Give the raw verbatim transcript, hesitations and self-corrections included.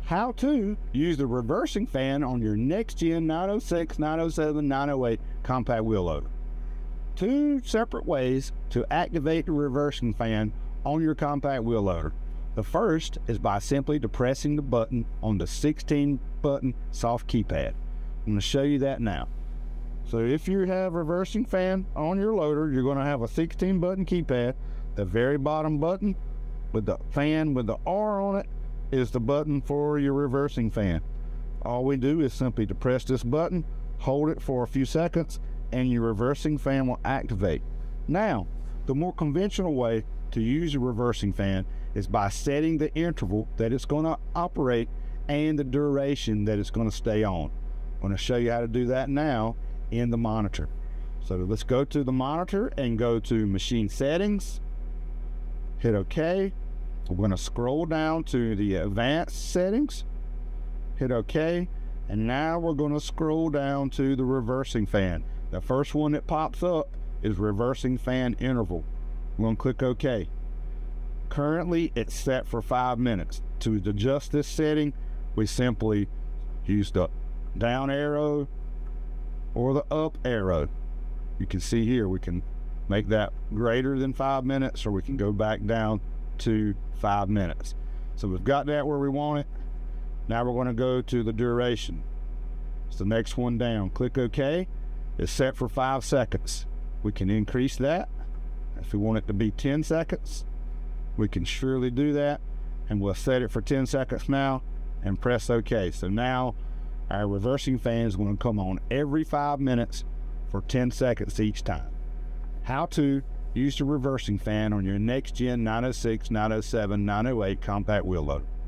How to use the reversing fan on your next gen nine oh six, nine oh seven, nine oh eight compact wheel loader. Two separate ways to activate the reversing fan on your compact wheel loader. The first is by simply depressing the button on the sixteen button soft keypad. I'm going to show you that now. So if you have reversing fan on your loader, you're going to have a sixteen button keypad. The very bottom button with the fan with the R on it is the button for your reversing fan. All we do is simply depress this button, hold it for a few seconds, and your reversing fan will activate. Now, the more conventional way to use your reversing fan is by setting the interval that it's going to operate and the duration that it's going to stay on. I'm going to show you how to do that now in the monitor. So let's go to the monitor and go to machine settings, hit OK. We're going to scroll down to the advanced settings, hit OK, and now we're going to scroll down to the reversing fan. The first one that pops up is reversing fan interval. We're going to click OK. Currently it's set for five minutes. To adjust this setting, we simply use the down arrow or the up arrow. You can see here we can make that greater than five minutes, or we can go back down to five minutes. So we've got that where we want it. Now we're going to go to the duration. It's the next one down. Click OK. It's set for five seconds. We can increase that. If we want it to be ten seconds, we can surely do that. And we'll set it for ten seconds now and press OK. So now our reversing fan is going to come on every five minutes for ten seconds each time. How to use the reversing fan on your next gen nine oh six, nine oh seven, nine oh eight compact wheel loader.